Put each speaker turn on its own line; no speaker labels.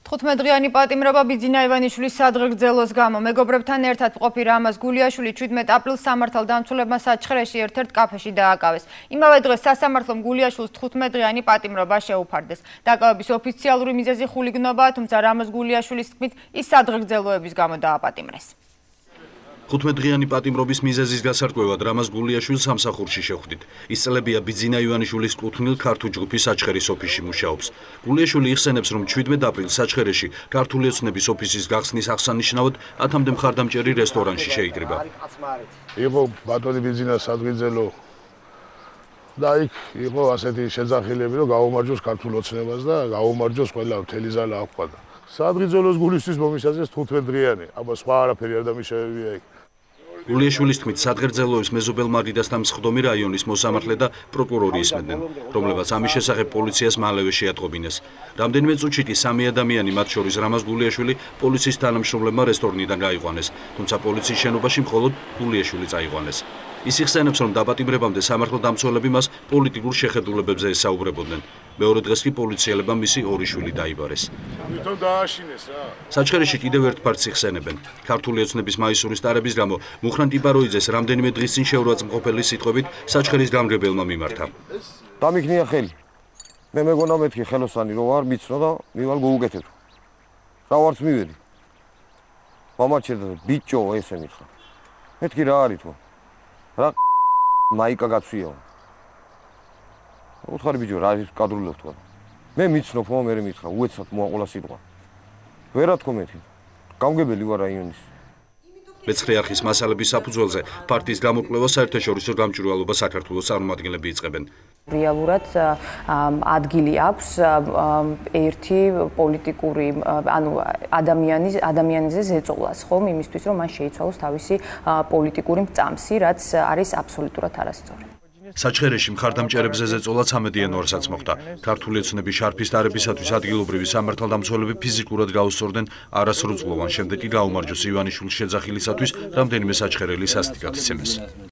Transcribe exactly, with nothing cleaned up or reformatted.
თხუთმეტდღიანი პატიმრობა ბიძინა ივანიშვილის სადღეგრძელოს გამო. მეგობრებთან ერთად მყოფი რამაზ გულიაშვილი შვიდმეტ აპრილს სამართალდამცველებმა საჩხერეში ერთ-ერთ კაფეში დააკავეს. იმავე დღეს სასამართლომ გულიაშვილს თხუთმეტდღიანი პატიმრობა შეუფარდეს. დაკავების ოფიციალური მიზეზი ხულიგნობაა, თუმცა რამაზ გულიაშვილის თქმით ის სადღეგრძელოების გამო დააპატიმრეს.
თხუთმეტდღიანი პატიმრობის მიზეზის გასარკვევად რამაზ გულიაშვილს სამსახურში შევხვდით. ის წლებია ბიძინა ივანიშვილის კუთვნილ ქართულ ჯგუფის საჩხერის ოფისში მუშაობს. გულიაშვილი იხსენებს, რომ შვიდმეტ აპრილს საჩხერეში ქართული ოცნების ოფისის გახსნის აღსანიშნავად ათამდე მხარდამჭერი რესტორანში შეიკრიბა.
იყო ბატონი ბიძინა სადღეგრძელო და იქ იყო ასეთი შეძახილები, რომ გაუმარჯოს ქართულ ოცნებას და გაუმარჯოს ყველა მთელი ზალა აყვადა. სადღეგრძელოს გულისთვის მომიშაზეს თხუთმეტდღიანი, აბა სხვა არაფერი არ დამიშავებია იქ.
გულიაშვილის თქმით, სადღეგრძელოების მეზობელმა რიდასთან მსხდომი რაიონის მოსამართლე და პროკურორი ისმენდნენ, რომლებაც ამის შესახებ პოლიციას მალევე შეატყობინეს. რამდენიმე წუთში კი სამი ადამიანი, მათ შორის რამაზ გულიაშვილი, პოლიციის თანამშრომლებმა რესტორნიდან გაიყვანეს, თუმცა პოლიციის შენობაში მხოლოდ გულიაშვილი წაიყვანეს. ის იხსენებს, რომ დაპატიმრებამდე სამართალდამცველები მას პოლიტიკურ შეხედულებებზე ესაუბრებოდნენ. მეორე დღეს კი პოლიციელებმა მისი ორი შვილი დაიბარეს.
თვითონ დააშინეს რა.
საჩხერეში კიდევ ერთ ფაქტს იხსენებენ. ქართული ოცნების მაისურის ტარების გამო მუხრან ტიპაროიძეს რამდენიმე დღის წინ შეურაცხმყოფელი სიტყვებით საჩხერის გამგებელმა მიმართა.
დამიქნია ხელი. მე მეგონა მეთქი ხელოსანი რო ვარ, მიცნო და მივალ გუუგეთებ. რა ვარც მივედი. მამაჩერდა ბიჭო ესე მითხრა. მეთქი რა არის თქო. რა მაიკა გაცვიაო. უთხარი ბიჭო რა ის კადრულობ თქვა. მე მიცნობ ხო მე მითხრა უეცად მოაყოლა სიტყვა. ვერა თქო მეთქი. გამგებელი ვარ რაიონის.
მეცხრე არხის მასალების საფუძველზე პარტიის გამოკვლევა საერთაშორისო გამჭვირვალობა საქართველოს წარმომადგენლები იწყებენ.
რეალურად ადგილი აქვს ერთი პოლიტიკური ანუ ადამიანის ადამიანზე ზეწოლას, ხომ, იმისთვის რომ მან შეიცვალოს თავისი პოლიტიკური მწამსი, რაც არის აბსოლუტურად არასწორი.
საჩხერეში მხარდამჭერებზე ზეწოლა ცამეტ იანვარსაც მოხდა. ქართული ოცნების შარფის ტარებისათვის ადგილობრივი სამართალდამცველები ფიზიკურად გაუსწორდნენ არასრულწლოვან, შემდეგ კი გაუმარჯოს ივანიშვილის შეძახილისათვის რამდენიმე საჩხერელი სასტიკად იცემეს.